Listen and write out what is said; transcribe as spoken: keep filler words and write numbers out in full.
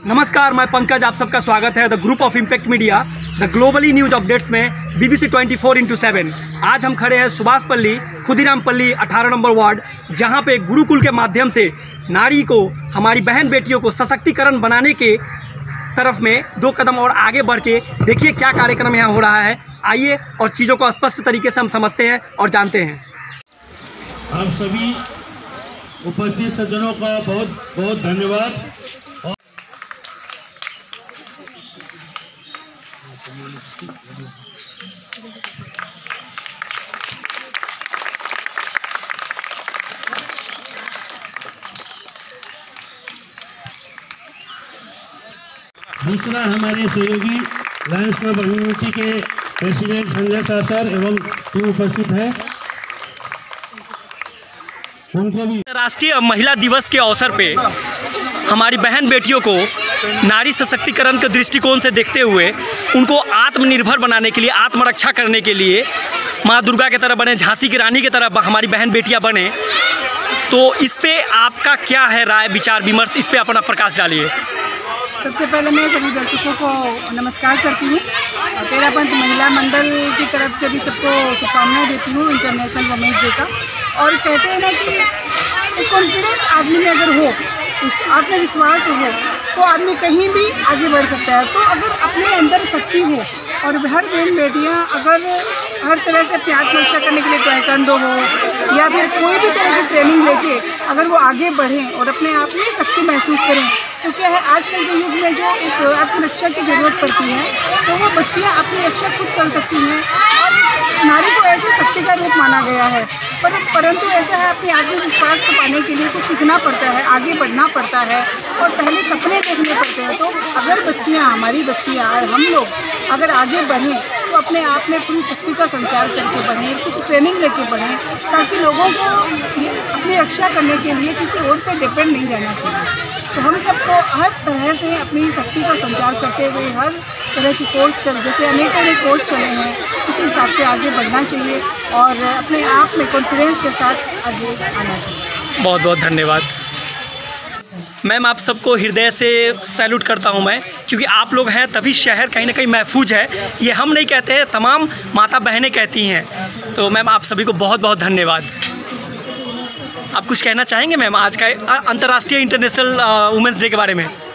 नमस्कार, मैं पंकज, आप सबका स्वागत है the group of impact media the globally news updates में BBC twenty four into seven. आज हम खड़े हैं सुभाषपल्ली खुदीरामपल्ली अठारह नंबर वार्ड, जहां पे गुरुकुल के माध्यम से नारी को, हमारी बहन बेटियों को सशक्तिकरण बनाने के तरफ में दो कदम और आगे बढ़ के देखिए क्या कार्यक्रम यहाँ हो रहा है। आइए और चीज़ों को स्पष्ट तरीके से हम समझते हैं और जानते हैं। आप सभी उपस्थित सज्जनों का बहुत बहुत धन्यवाद। दूसरा, हमारे सहयोगी लायंस क्लब यूनिवर्सिटी के प्रेसिडेंट संजय शाह सर एवं टीम उपस्थित है, उनको भी। राष्ट्रीय महिला दिवस के अवसर पे हमारी बहन बेटियों को नारी सशक्तिकरण के दृष्टिकोण से देखते हुए उनको आत्मनिर्भर बनाने के लिए, आत्मरक्षा करने के लिए माँ दुर्गा की तरह बने, झांसी की रानी की तरह हमारी बहन बेटियां बने। तो इस पे आपका क्या है राय, विचार विमर्श, इस पे अपना प्रकाश डालिए। सबसे पहले मैं सभी दर्शकों को नमस्कार करती हूँ। तेरापंथ महिला मंडल की तरफ से भी सबको शुभकामनाएं देती हूँ इंटरनेशनल वुमेन्स डे का। और कहते हैं ना कि कॉन्फिडेंस आदमी में अगर हो, उस आत्मविश्वास हो, तो आदमी कहीं भी आगे बढ़ सकता है। तो अगर अपने अंदर शक्ति हो और हर बहन बेटियाँ अगर हर तरह से अपनी आत्मरक्षा करने के लिए ताइक्वांडो हो या फिर कोई भी तरह की ट्रेनिंग लेके अगर वो आगे बढ़ें और अपने आप में शक्ति महसूस करें, तो क्या है, आजकल के युग में जो एक आत्मरक्षा की ज़रूरत पड़ती है, तो वो बच्चियाँ अपनी रक्षा खुद कर सकती हैं। और नारी को ऐसे शक्ति का रूप माना गया है, पर परंतु ऐसा है, अपने आत्मविश्वास को पाने के लिए कुछ सीखना पड़ता है, आगे बढ़ना पड़ता है और पहले सपने देखने पड़ते हैं। तो अगर बच्चियाँ, हमारी बच्चियाँ, हम लोग अगर आगे बढ़ें तो अपने आप में पूरी शक्ति का संचार करके बढ़ें, कुछ ट्रेनिंग लेके बढ़ें, ताकि लोगों को अपनी रक्षा करने के लिए किसी और पर डिपेंड नहीं रहना चाहिए। तो हम सबको हर तरह से अपनी शक्ति का संचार करते हुए हर तरह की कोर्स कर, जैसे अनेकों अनेक कोर्स चले हैं, उसी हिसाब से आगे बढ़ना चाहिए और अपने आप में कॉन्फिडेंस के साथ आगे आना चाहिए। बहुत बहुत धन्यवाद मैम, आप सबको हृदय से सैल्यूट करता हूं मैं, क्योंकि आप लोग हैं तभी शहर कहीं ना कहीं महफूज है। ये हम नहीं कहते हैं, तमाम माता बहनें कहती हैं। तो मैम, आप सभी को बहुत बहुत धन्यवाद। आप कुछ कहना चाहेंगे मैम आज का अंतर्राष्ट्रीय इंटरनेशनल वुमेंस डे के बारे में?